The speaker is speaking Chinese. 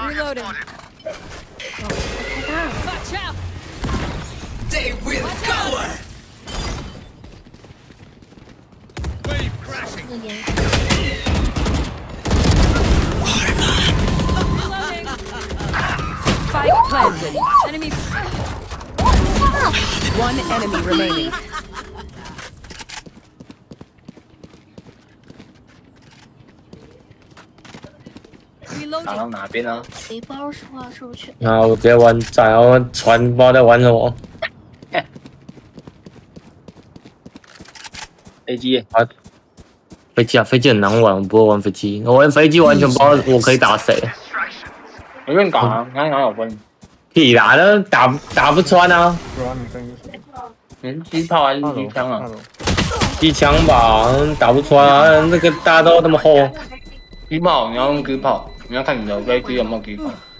Reloading. Watch out! They will cower. Wave crashing. Reloading. Spike planted. Enemy. One enemy remaining. 打到哪边啊？ 背包是话出不去。 然后我直接玩炸，然后船不知道在玩什么。 飞机啊，飞机啊，飞机很难玩，我不会玩飞机。我玩飞机完全不知道我可以打谁。 随便打啊，哪有分？ 屁啦，那打不穿啊。 机炮还是机枪啊？ 机枪吧，打不穿啊，那个大家都那么厚。 机炮你要用机炮，你要看你的飞机有没有机炮。